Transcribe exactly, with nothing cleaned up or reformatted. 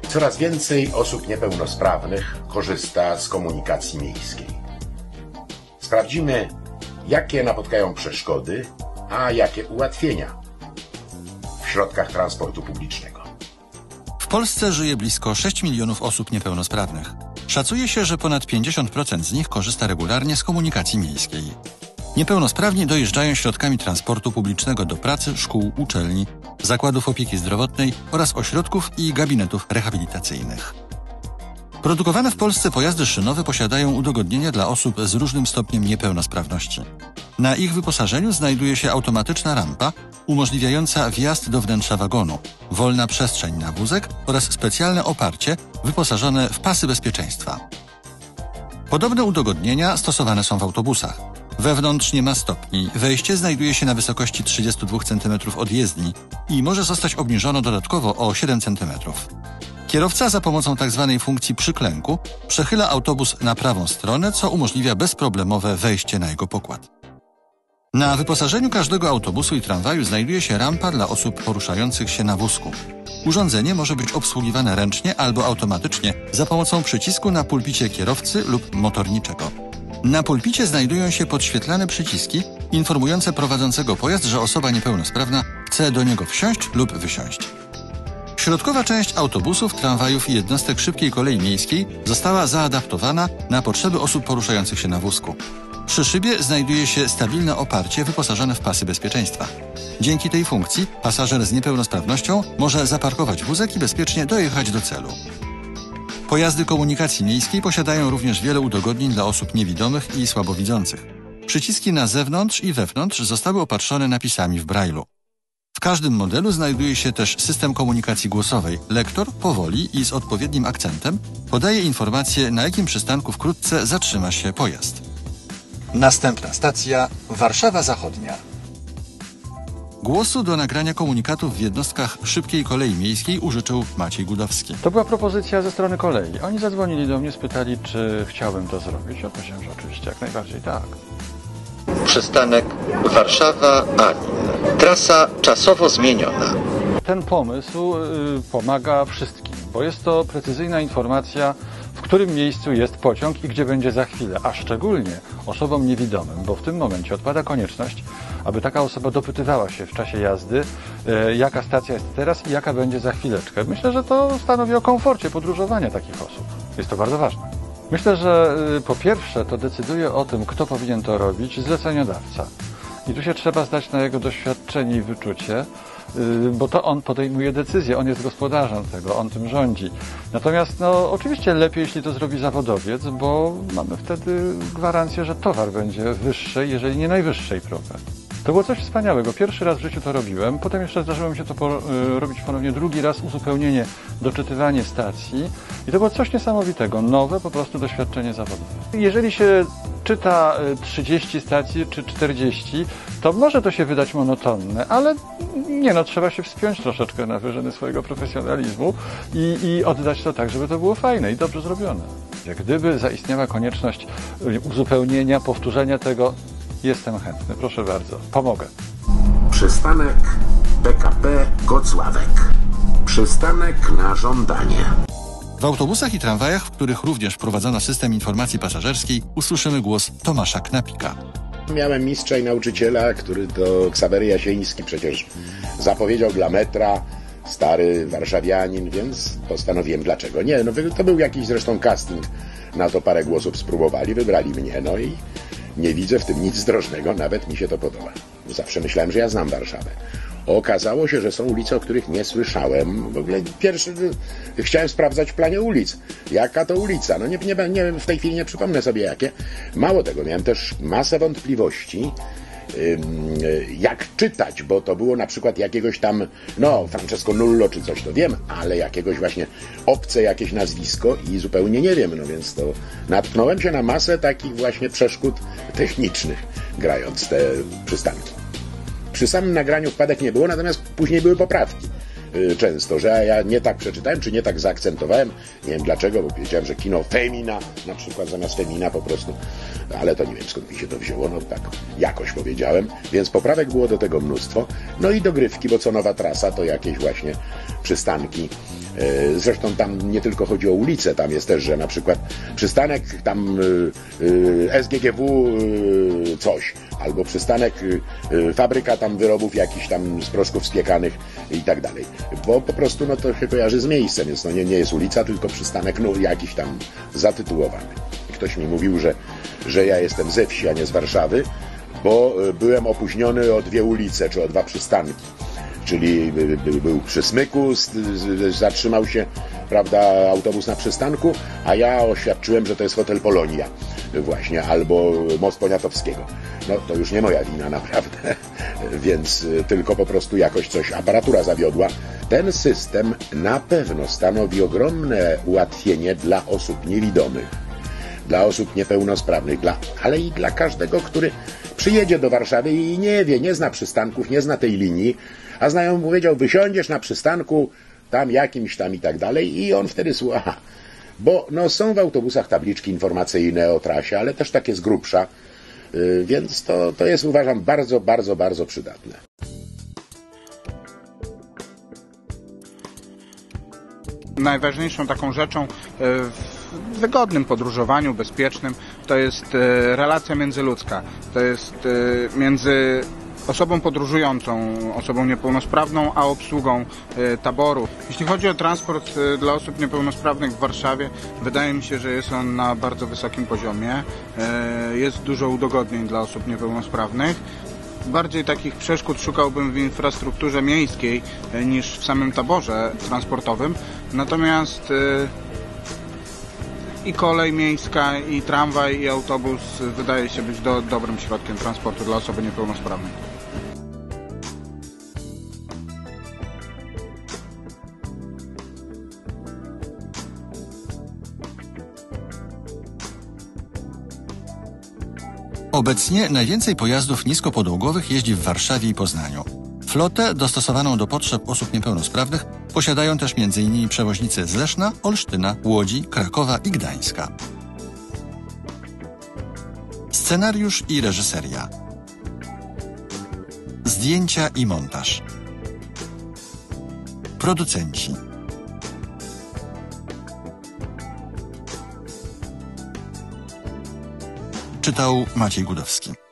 Coraz więcej osób niepełnosprawnych korzysta z komunikacji miejskiej. Sprawdzimy, jakie napotkają przeszkody, a jakie ułatwienia w środkach transportu publicznego. W Polsce żyje blisko sześć milionów osób niepełnosprawnych. Szacuje się, że ponad pięćdziesiąt procent z nich korzysta regularnie z komunikacji miejskiej. Niepełnosprawni dojeżdżają środkami transportu publicznego do pracy, szkół, uczelni, zakładów opieki zdrowotnej oraz ośrodków i gabinetów rehabilitacyjnych. Produkowane w Polsce pojazdy szynowe posiadają udogodnienia dla osób z różnym stopniem niepełnosprawności. Na ich wyposażeniu znajduje się automatyczna rampa umożliwiająca wjazd do wnętrza wagonu, wolna przestrzeń na wózek oraz specjalne oparcie wyposażone w pasy bezpieczeństwa. Podobne udogodnienia stosowane są w autobusach. Wewnątrz nie ma stopni, wejście znajduje się na wysokości trzydzieści dwa centymetry od jezdni i może zostać obniżone dodatkowo o siedem centymetrów. Kierowca za pomocą tzw. funkcji przyklęku przechyla autobus na prawą stronę, co umożliwia bezproblemowe wejście na jego pokład. Na wyposażeniu każdego autobusu i tramwaju znajduje się rampa dla osób poruszających się na wózku. Urządzenie może być obsługiwane ręcznie albo automatycznie za pomocą przycisku na pulpicie kierowcy lub motorniczego. Na pulpicie znajdują się podświetlane przyciski informujące prowadzącego pojazd, że osoba niepełnosprawna chce do niego wsiąść lub wysiąść. Środkowa część autobusów, tramwajów i jednostek szybkiej kolei miejskiej została zaadaptowana na potrzeby osób poruszających się na wózku. Przy szybie znajduje się stabilne oparcie wyposażone w pasy bezpieczeństwa. Dzięki tej funkcji pasażer z niepełnosprawnością może zaparkować wózek i bezpiecznie dojechać do celu. Pojazdy komunikacji miejskiej posiadają również wiele udogodnień dla osób niewidomych i słabowidzących. Przyciski na zewnątrz i wewnątrz zostały opatrzone napisami w Braille'u. W każdym modelu znajduje się też system komunikacji głosowej. Lektor powoli i z odpowiednim akcentem podaje informację, na jakim przystanku wkrótce zatrzyma się pojazd. Następna stacja Warszawa Zachodnia. Głosu do nagrania komunikatów w jednostkach szybkiej kolei miejskiej użyczył Maciej Gudowski. To była propozycja ze strony kolei. Oni zadzwonili do mnie, spytali, czy chciałbym to zrobić. Odpowiedziałem, że oczywiście, jak najbardziej tak. Przystanek Warszawa-Anin. Trasa czasowo zmieniona. Ten pomysł y, pomaga wszystkim, bo jest to precyzyjna informacja, w którym miejscu jest pociąg i gdzie będzie za chwilę, a szczególnie osobom niewidomym, bo w tym momencie odpada konieczność, aby taka osoba dopytywała się w czasie jazdy, y, jaka stacja jest teraz i jaka będzie za chwileczkę. Myślę, że to stanowi o komforcie podróżowania takich osób. Jest to bardzo ważne. Myślę, że y, po pierwsze to decyduje o tym, kto powinien to robić, zleceniodawca. I tu się trzeba zdać na jego doświadczenie i wyczucie, y, bo to on podejmuje decyzję, on jest gospodarzem tego, on tym rządzi. Natomiast no, oczywiście lepiej, jeśli to zrobi zawodowiec, bo mamy wtedy gwarancję, że towar będzie wyższej, jeżeli nie najwyższej próby. To było coś wspaniałego. Pierwszy raz w życiu to robiłem, potem jeszcze zdarzyło mi się to po, y, robić ponownie drugi raz, uzupełnienie, doczytywanie stacji i to było coś niesamowitego, nowe po prostu doświadczenie zawodowe. Jeżeli się czyta trzydzieści stacji czy czterdzieści, to może to się wydać monotonne, ale nie no, trzeba się wspiąć troszeczkę na wyżyny swojego profesjonalizmu i, i oddać to tak, żeby to było fajne i dobrze zrobione. Jak gdyby zaistniała konieczność uzupełnienia, powtórzenia tego, jestem chętny, proszę bardzo, pomogę. Przystanek P K P Gocławek. Przystanek na żądanie. W autobusach i tramwajach, w których również wprowadzono system informacji pasażerskiej, usłyszymy głos Tomasza Knapika. Miałem mistrza i nauczyciela, który to Ksawery Jasieński przecież zapowiedział dla metra, stary warszawianin, więc postanowiłem dlaczego nie. No to był jakiś zresztą casting, na to parę głosów spróbowali, wybrali mnie, no i nie widzę w tym nic zdrożnego, nawet mi się to podoba. Zawsze myślałem, że ja znam Warszawę. Okazało się, że są ulice, o których nie słyszałem. W ogóle pierwszy chciałem sprawdzać w planie ulic. Jaka to ulica? No nie, nie, nie, w tej chwili nie przypomnę sobie jakie. Mało tego, miałem też masę wątpliwości, jak czytać, bo to było na przykład jakiegoś tam, no, Francesco Nullo czy coś, to wiem, ale jakiegoś właśnie obce jakieś nazwisko i zupełnie nie wiem, no więc to natknąłem się na masę takich właśnie przeszkód technicznych, grając te przystanki. Przy samym nagraniu wpadek nie było, natomiast później były poprawki. y, często, że ja nie tak przeczytałem, czy nie tak zaakcentowałem. Nie wiem dlaczego, bo powiedziałem, że kino Femina, na przykład zamiast Femina po prostu. Ale to nie wiem, skąd mi się to wzięło, no tak jakoś powiedziałem. Więc poprawek było do tego mnóstwo. No i dogrywki, bo co nowa trasa, to jakieś właśnie przystanki. Zresztą tam nie tylko chodzi o ulicę, tam jest też, że na przykład przystanek tam S G G W coś, albo przystanek fabryka tam wyrobów jakichś tam z proszków spiekanych i tak dalej. Bo po prostu no to się kojarzy z miejscem, więc no nie, nie jest ulica, tylko przystanek no jakiś tam zatytułowany. Ktoś mi mówił, że, że ja jestem ze wsi, a nie z Warszawy, bo byłem opóźniony o dwie ulice, czy o dwa przystanki. Czyli był przy Smyku, zatrzymał się, prawda, autobus na przystanku, a ja oświadczyłem, że to jest hotel Polonia właśnie, albo most Poniatowskiego. No to już nie moja wina naprawdę, więc tylko po prostu jakoś coś, aparatura zawiodła. Ten system na pewno stanowi ogromne ułatwienie dla osób niewidomych, dla osób niepełnosprawnych, dla, ale i dla każdego, który przyjedzie do Warszawy i nie wie, nie zna przystanków, nie zna tej linii, a znajomy powiedział, wysiądziesz na przystanku tam jakimś tam i tak dalej i on wtedy słucha, bo no, są w autobusach tabliczki informacyjne o trasie, ale też takie z grubsza, yy, więc to, to jest, uważam, bardzo, bardzo, bardzo przydatne. Najważniejszą taką rzeczą w wygodnym podróżowaniu, bezpiecznym, to jest relacja międzyludzka. To jest między osobą podróżującą, osobą niepełnosprawną, a obsługą taboru. Jeśli chodzi o transport dla osób niepełnosprawnych w Warszawie, wydaje mi się, że jest on na bardzo wysokim poziomie. Jest dużo udogodnień dla osób niepełnosprawnych. Bardziej takich przeszkód szukałbym w infrastrukturze miejskiej niż w samym taborze transportowym. Natomiast i kolej miejska, i tramwaj, i autobus wydaje się być do, dobrym środkiem transportu dla osoby niepełnosprawnej. Obecnie najwięcej pojazdów niskopodłogowych jeździ w Warszawie i Poznaniu. Flotę dostosowaną do potrzeb osób niepełnosprawnych posiadają też między innymi przewoźnicy z Leszna, Olsztyna, Łodzi, Krakowa i Gdańska. Scenariusz i reżyseria. Zdjęcia i montaż. Producenci. Czytał Maciej Gudowski.